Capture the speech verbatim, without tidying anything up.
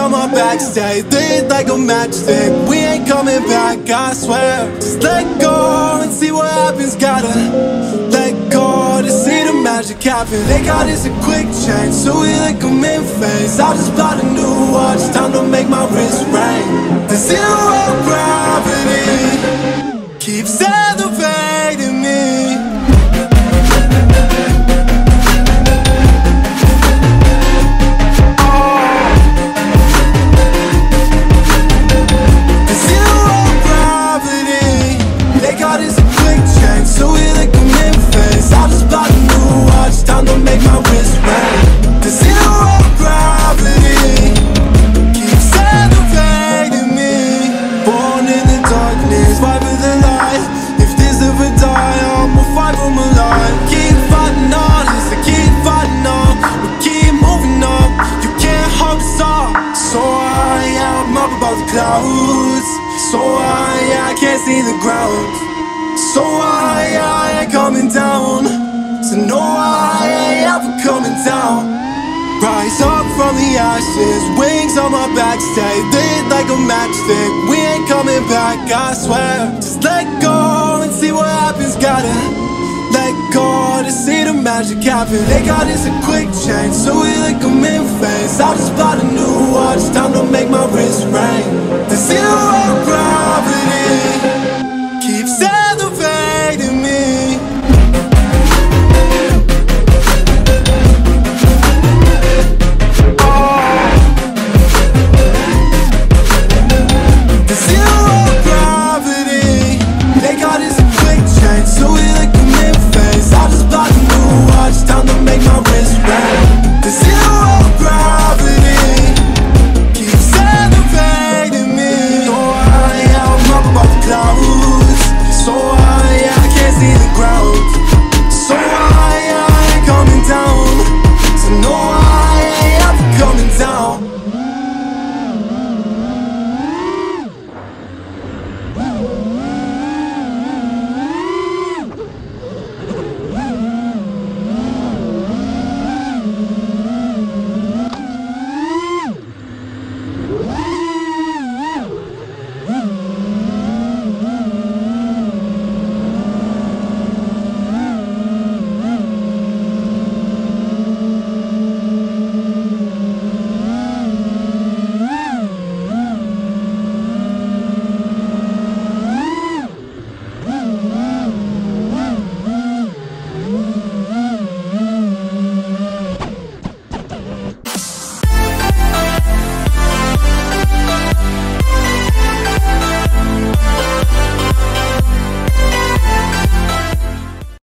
on my back, stay lit like a matchstick. We ain't coming back, I swear. Just let go and see what happens. Gotta let go to see the magic happen. They got us a quick change, so we like them in phase. I just bought a new watch, time to make my wrist ring. The zero gravity keeps elevating me. So we like them in phase. I just bought a new watch, time to make my wrist ring. The zero gravity keeps elevating me. Born in the darkness, fight for the light. If this ever die, I'ma fight for my life. Keep fighting on, yes, I keep fighting on. We keep moving on, you can't hold us off. So I am up above the clouds. So I, I can't see the ground. So I, I ain't coming down. So no, I ain't ever coming down. Rise up from the ashes, wings on my back, stay lit like a matchstick. We ain't coming back, I swear. Just let go and see what happens. Gotta let go to see the magic happen. They got us a quick change, so we like them in phase. I just bought a new watch,